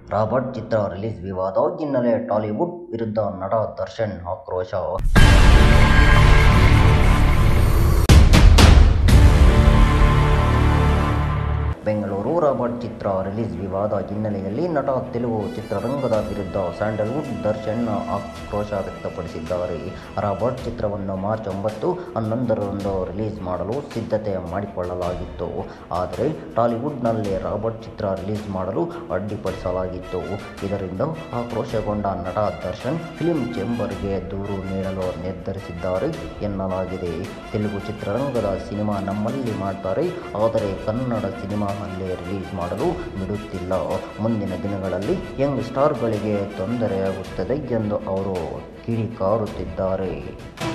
Robert ಚಿತ್ರ release ವಿವಾದ ಹಿನ್ನೆಲೆ Tollywood ವಿರುದ್ಧ ನಟ ದರ್ಶನ್ ಆಕ್ರೋಶ. ಬೆಂಗಳೂರು ರಾಬರ್ಟ್ ಚಿತ್ರ ರಿಲೀಸ್ ವಿವಾದ ಹಿನ್ನೆಲೆಯಲ್ಲಿ ನಟ ತೆಲುಗು ಚಿತ್ರರಂಗದ ವಿರುದ್ಧ ಸ್ಯಾಂಡಲ್ವುಡ್ ದರ್ಶನ್ ಆಕ್ರೋಶ ವ್ಯಕ್ತಪಡಿಸಿದ್ದಾರೆ. ರಾಬರ್ಟ್ ಚಿತ್ರವನ್ನು ಮಾರ್ಚ್ 9, 11ರಂದು ರಿಲೀಸ್ ಮಾಡಲು ಸಿದ್ಧತೆ ಮಾಡಿಕೊಳ್ಳಲಾಗಿತ್ತು. ಆದರೆ ಟಾಲಿವುಡ್ನಲ್ಲಿ ರಾಬರ್ಟ್ ಚಿತ್ರ ರಿಲೀಸ್ ಮಾಡಲು ಅಡ್ಡಿಪಡಿಸಲಾಗಿತ್ತು. ಇದರಿಂದ ಆಕ್ರೋಶಗೊಂಡ ನಟ ದರ್ಶನ್ ಫಿಲ್ಮ್ ಚೇಂಬರ್ಗೆ ದೂರು ನೀಡಲು ನಿರ್ಧರಿಸಿದ್ದಾರೆ ಎನ್ನಲಾಗಿದೆ. ತೆಲುಗು ಚಿತ್ರರಂಗದ ಸಿನಿಮಾ ನಮ್ಮಲ್ಲಿ ಮಾಡ್ತಾರೆ, ಆದರೆ ಕನ್ನಡ ಸಿನಿಮಾ ಅಲ್ಲೇ ರಿಲೀಸ್ ಮಾಡಲು ಬಿಡುತ್ತಿಲ್ಲ. ಮುಂದಿನ ದಿನಗಳಲ್ಲಿ ಯಂಗ್ ಸ್ಟಾರ್ಗಳಿಗೆ ತೊಂದರೆಯಾಗುತ್ತದೆ ಎಂದು ಅವರು ಕಿಡಿಕಾರುತ್ತಿದ್ದಾರೆ.